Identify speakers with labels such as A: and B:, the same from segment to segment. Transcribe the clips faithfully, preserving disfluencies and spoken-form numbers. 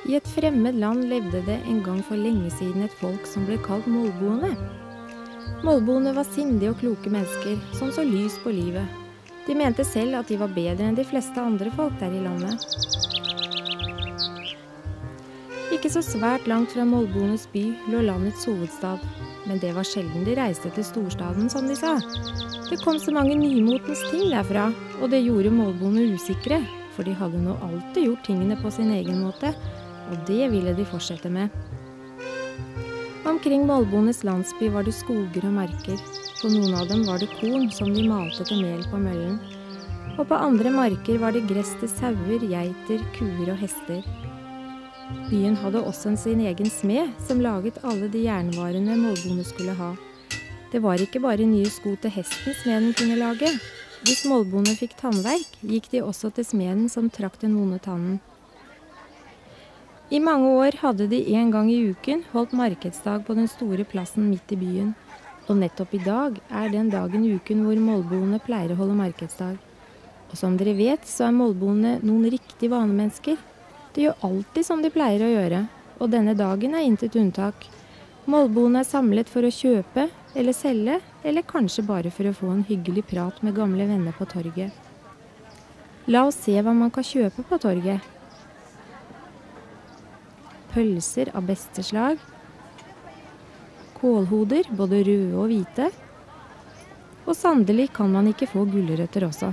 A: I et fremmed land levde det en gang for lenge siden et folk som ble kalt målboende. Målboende var sindige og kloke mennesker som så lys på livet. De mente selv at de var bedre enn de fleste andre folk der i landet. Ikke så svært langt fra målboendes by lå landets hovedstad, men det var sjelden de reiste til storstaden, som de sa. Det kom så mange nymotens ting derfra, og det gjorde målboende usikre, for de hadde nå alltid gjort tingene på sin egen måte, og det ville de fortsette med. Omkring målboendes landsby var det skoger og marker. På noen av dem var det korn som de malte til mel på møllen. Og på andre marker var det gress til sauer, geiter, kuer og hester. Byen hadde også sin egen smed, som laget alle de jernvarene målboende skulle ha. Det var ikke bare nye sko til hesten smeden kunne lage. Hvis målboende fikk tannverk, gikk de også til smeden som trakk den vonde tannen. I mange år hadde de en gang i uken holdt markedsdag på den store plassen midt i byen. Og nettopp i dag er den dagen i uken hvor målboende pleier å holde markedsdag. Og som dere vet, så er målboende noen riktig vanemennesker. De gjør alltid som de pleier å gjøre, og denne dagen er intet unntak. Målboende er samlet for å kjøpe eller selge, eller kanskje bare for å få en hyggelig prat med gamle venner på torget. La oss se hva man kan kjøpe på torget. Pølser av beste slag, kålhoder, både røde og hvite, og sannelig kan man ikke få gulrøtter også.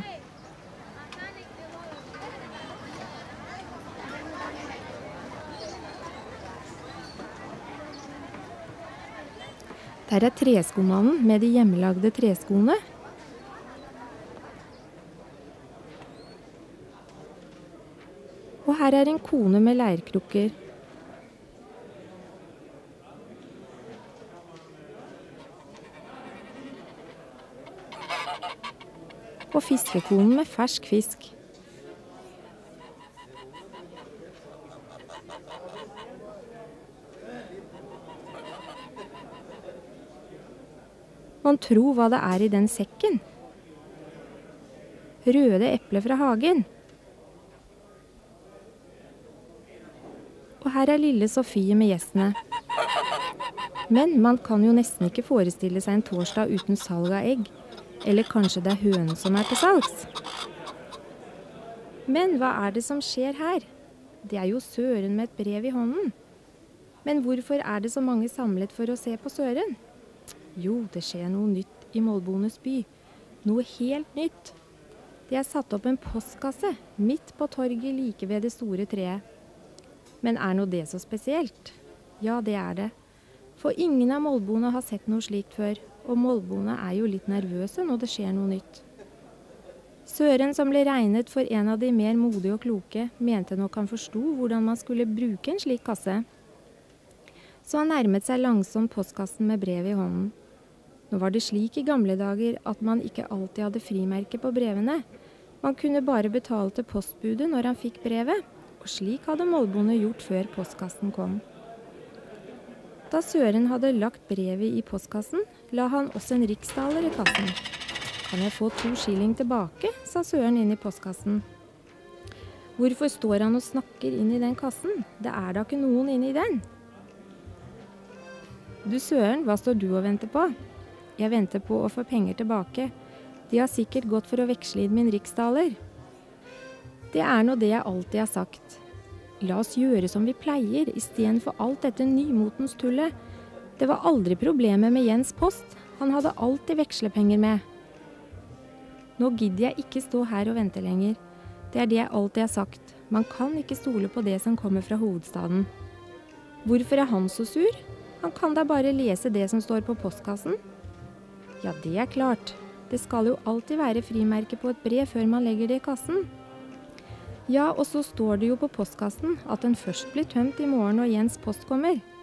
A: Der er treskomannen med de hjemmelagde treskoene. Og her er en kone med leirkrukker. Og fiskekonen med fersk fisk. Man tror hva det er i den sekken. Røde epler fra hagen. Og her er lille Sofie med gjestene. Men man kan jo nesten ikke forestille seg en torsdag uten salg av egg. Eller kanskje det er hønen som er til salgs. Men hva er det som skjer her? Det er jo Søren med et brev i hånden. Men hvorfor er det så mange samlet for å se på Søren? Jo, det skjer noe nytt i målboendes by. Noe helt nytt. Det er satt opp en postkasse midt på torget like ved det store treet. Men er nå det så spesielt? Ja, det er det. For ingen av målboene har sett noe slikt før, og målboene er jo litt nervøse når det skjer noe nytt. Søren, som ble regnet for en av de mer modige og kloke, mente nok han forsto hvordan man skulle bruke en slik kasse. Så han nærmet seg langsomt postkassen med brev i hånden. Nå var det slik i gamle dager at man ikke alltid hadde frimerke på brevene. Man kunne bare betale til postbudet når han fikk brevet, og slik hadde målboende gjort før postkassen kom. Da Søren hadde lagt brevet i postkassen, la han også en riksdaler i kassen. Kan jeg få to skilling tilbake, sa Søren inn i postkassen. Hvorfor står han og snakker inn i den kassen? Det er da ikke noen inn i den. Du Søren, hva står du og venter på? Jeg venter på å få penger tilbake. De har sikkert gått for å veksle inn min riksdaler. Det er nå det jeg alltid har sagt. La oss gjøre som vi pleier, i stedet for alt dette nymotens tullet. Det var aldri problemet med Jens Post. Han hadde alltid vekslepenger med. Nå gidder jeg ikke stå her og vente lenger. Det er det jeg alltid har sagt. Man kan ikke stole på det som kommer fra hovedstaden. Hvorfor er han så sur? Han kan da bare lese det som står på postkassen. Ja, det er klart. Det skal jo alltid være frimerke på et brev før man legger det i kassen. Ja, og så står det jo på postkassen at den først blir tømt i morgen når Jens Post kommer.